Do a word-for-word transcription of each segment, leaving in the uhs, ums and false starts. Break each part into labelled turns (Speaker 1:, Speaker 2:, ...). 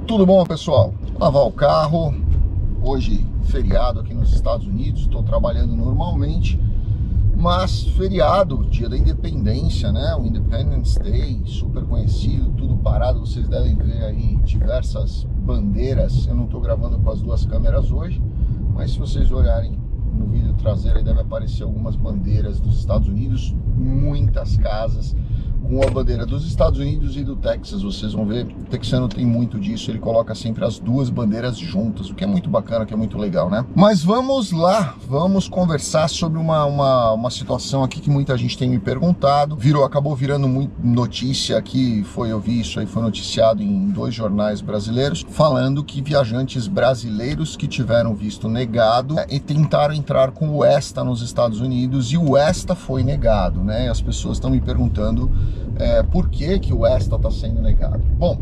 Speaker 1: Tudo bom, pessoal? Lavar o carro. Hoje, feriado aqui nos Estados Unidos. Estou trabalhando normalmente, mas feriado, dia da independência, né? O Independence Day, super conhecido, tudo parado. Vocês devem ver aí diversas bandeiras. Eu não estou gravando com as duas câmeras hoje, mas se vocês olharem no vídeo traseiro, aí deve aparecer algumas bandeiras dos Estados Unidos, muitas casas com a bandeira dos Estados Unidos e do Texas. Vocês vão ver, o texano tem muito disso, ele coloca sempre as duas bandeiras juntas, o que é muito bacana, que é muito legal, né? Mas vamos lá, vamos conversar sobre uma, uma, uma situação aqui que muita gente tem me perguntado, virou, acabou virando muito notícia aqui, foi, eu vi isso aí, foi noticiado em dois jornais brasileiros, falando que viajantes brasileiros que tiveram visto negado né, e tentaram entrar com o ESTA nos Estados Unidos, e o ESTA foi negado, né? As pessoas estão me perguntando É, por que que o ESTA está sendo negado? Bom,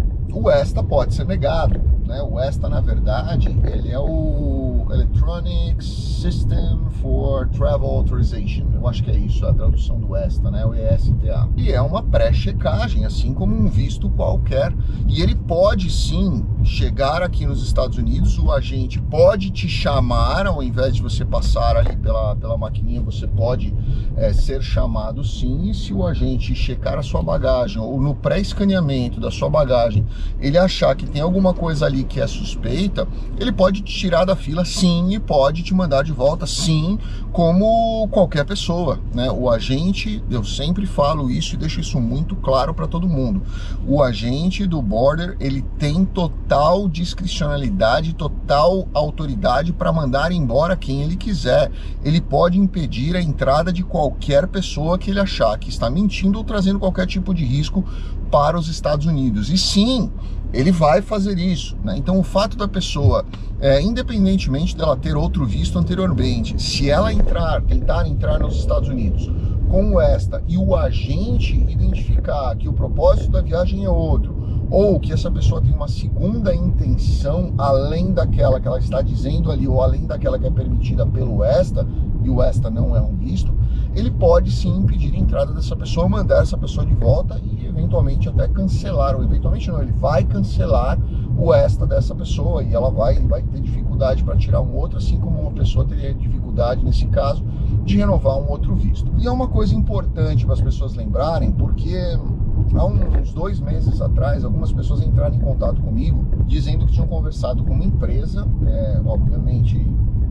Speaker 1: o ESTA pode ser negado, né? O ESTA, na verdade, ele é o Electronic System for Travel Authorization. Eu acho que é isso a tradução do ESTA, né? O E S T A. E é uma pré-checagem, assim como um visto qualquer. E ele pode sim chegar aqui nos Estados Unidos, o agente pode te chamar, ao invés de você passar ali pela, pela maquininha, você pode é, ser chamado sim, e se o agente checar a sua bagagem, ou no pré-escaneamento da sua bagagem, ele achar que tem alguma coisa ali que é suspeita, ele pode te tirar da fila sim, e pode te mandar de volta sim, como qualquer pessoa, né? O agente, eu sempre falo isso e deixo isso muito claro para todo mundo, o agente do border, ele tem total total discricionalidade, total autoridade para mandar embora quem ele quiser. Ele pode impedir a entrada de qualquer pessoa que ele achar que está mentindo ou trazendo qualquer tipo de risco para os Estados Unidos. E sim, ele vai fazer isso, né? Então o fato da pessoa, é, independentemente dela ter outro visto anteriormente, se ela entrar, tentar entrar nos Estados Unidos com o ESTA e o agente identificar que o propósito da viagem é outro, ou que essa pessoa tem uma segunda intenção além daquela que ela está dizendo ali, ou além daquela que é permitida pelo ESTA, e o ESTA não é um visto, ele pode sim impedir a entrada dessa pessoa, mandar essa pessoa de volta e eventualmente até cancelar, ou eventualmente não, ele vai cancelar o ESTA dessa pessoa e ela vai, vai ter dificuldade para tirar um outro, assim como uma pessoa teria dificuldade, nesse caso, de renovar um outro visto. E é uma coisa importante para as pessoas lembrarem, porque há uns dois meses atrás, algumas pessoas entraram em contato comigo, dizendo que tinham conversado com uma empresa, é, obviamente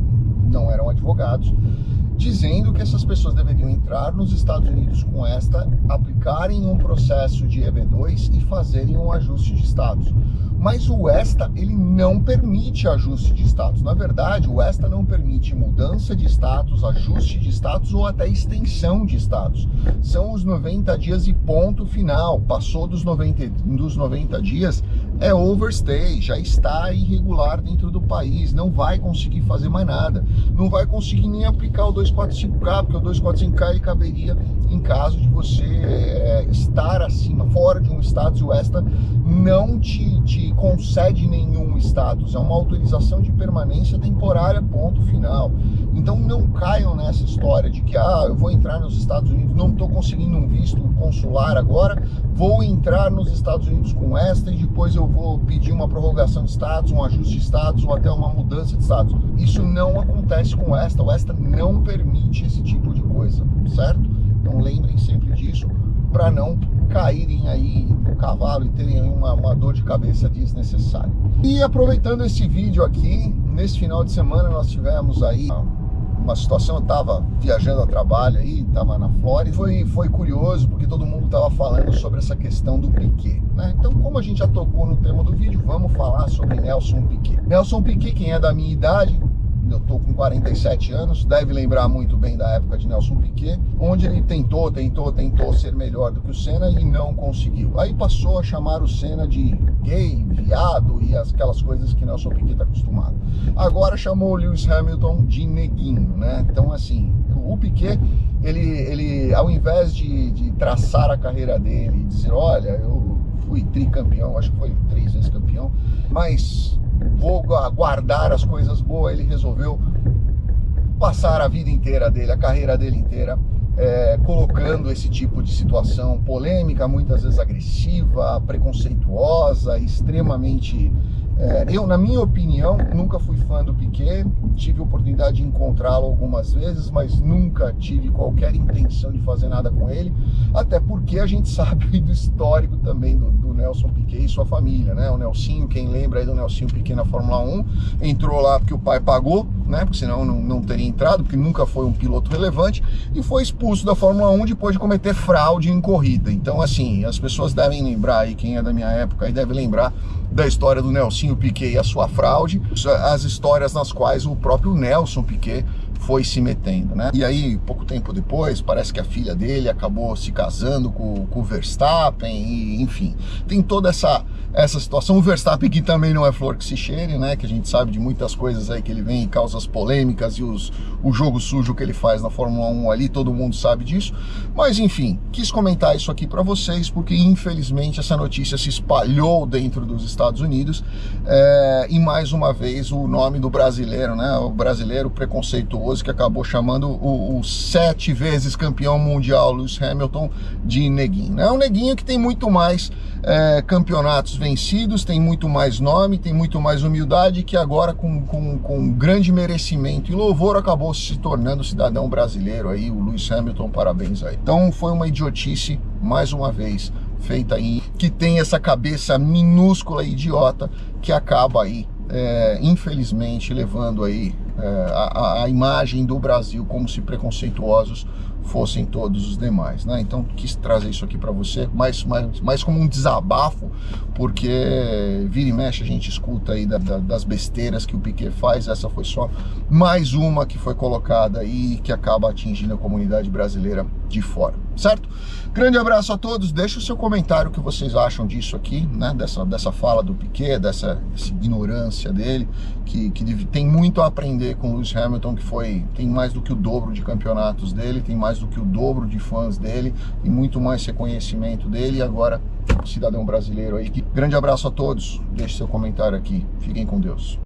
Speaker 1: não eram advogados, dizendo que essas pessoas deveriam entrar nos Estados Unidos com esta, aplicarem um processo de E B dois e fazerem um ajuste de status. Mas o ESTA, ele não permite ajuste de status. Na verdade, o ESTA não permite mudança de status, ajuste de status ou até extensão de status. São os noventa dias e ponto final. Passou dos noventa, dos noventa dias, é overstay, já está irregular dentro do país, não vai conseguir fazer mais nada. Não vai conseguir nem aplicar o dois quatro cinco K, porque o dois quatro cinco K ele caberia em caso de você é, estar acima, fora de um status, e o ESTA não te, te concede nenhum status, é uma autorização de permanência temporária, ponto final. Então não caiam nessa história de que, ah, eu vou entrar nos Estados Unidos, não estou conseguindo um visto consular agora, vou entrar nos Estados Unidos com ESTA e depois eu vou pedir uma prorrogação de status, um ajuste de status ou até uma mudança de status. Isso não acontece com o ESTA, o ESTA não permite esse tipo de coisa, certo? Então lembrem sempre disso, para não caírem aí no cavalo e terem aí uma, uma dor de cabeça desnecessária. E aproveitando esse vídeo aqui, nesse final de semana nós tivemos aí uma situação, eu estava viajando a trabalho aí, estava na Flórida, foi, foi curioso porque todo mundo estava falando sobre essa questão do Piquet, né? Então, como a gente já tocou no tema do vídeo, vamos falar sobre Nelson Piquet. Nelson Piquet, quem é da minha idade, eu tô com quarenta e sete anos, deve lembrar muito bem da época de Nelson Piquet, onde ele tentou, tentou, tentou ser melhor do que o Senna e não conseguiu. Aí passou a chamar o Senna de gay, viado e aquelas coisas que Nelson Piquet está acostumado. Agora chamou o Lewis Hamilton de neguinho, né? Então, assim, o Piquet, ele, ele ao invés de, de traçar a carreira dele e dizer, olha, eu fui tricampeão, acho que foi três vezes campeão, mas vou guardar as coisas boas, ele resolveu passar a vida inteira dele, a carreira dele inteira, é, colocando esse tipo de situação polêmica, muitas vezes agressiva, preconceituosa, extremamente... É, eu, na minha opinião, nunca fui fã do Piquet, tive a oportunidade de encontrá-lo algumas vezes, mas nunca tive qualquer intenção de fazer nada com ele, até porque a gente sabe do histórico também do, do Nelson Piquet e sua família, né? O Nelsinho, quem lembra aí do Nelsinho Piquet na Fórmula um, entrou lá porque o pai pagou, né? Porque senão não, não teria entrado, porque nunca foi um piloto relevante, e foi expulso da Fórmula um depois de cometer fraude em corrida. Então, assim, as pessoas devem lembrar aí, quem é da minha época aí deve lembrar da história do Nelsinho Piquet e a sua fraude, as histórias nas quais o próprio Nelson Piquet foi se metendo, né? E aí, pouco tempo depois, parece que a filha dele acabou se casando com, com o Verstappen, e, enfim, tem toda essa, essa situação. O Verstappen que também não é flor que se cheire, né? Que a gente sabe de muitas coisas aí que ele vem e causa as polêmicas e os, o jogo sujo que ele faz na Fórmula um ali, todo mundo sabe disso. Mas, enfim, quis comentar isso aqui para vocês, porque infelizmente essa notícia se espalhou dentro dos Estados Unidos, é, e mais uma vez o nome do brasileiro, né? O brasileiro preconceituoso que acabou chamando o, o sete vezes campeão mundial Lewis Hamilton de neguinho. É um neguinho que tem muito mais é, campeonatos vencidos, tem muito mais nome, tem muito mais humildade, que agora com, com, com grande merecimento e louvor acabou se tornando cidadão brasileiro aí, o Lewis Hamilton, parabéns aí. Então foi uma idiotice, mais uma vez, feita aí, que tem essa cabeça minúscula e idiota que acaba aí, é, infelizmente, levando aí É, a, a imagem do Brasil como se preconceituosos fossem todos os demais, né? Então quis trazer isso aqui para você, mais, mais, mais como um desabafo, porque vira e mexe a gente escuta aí da, da, das besteiras que o Piquet faz. Essa foi só mais uma que foi colocada aí, que acaba atingindo a comunidade brasileira de fora, certo? Grande abraço a todos, deixa o seu comentário o que vocês acham disso aqui, né? Dessa, dessa fala do Piquet, dessa, dessa ignorância dele, que, que tem muito a aprender com o Lewis Hamilton, que foi, tem mais do que o dobro de campeonatos dele, tem mais do que o dobro de fãs dele, tem muito mais reconhecimento dele, e agora cidadão brasileiro aí. Grande abraço a todos, deixe seu comentário aqui, fiquem com Deus.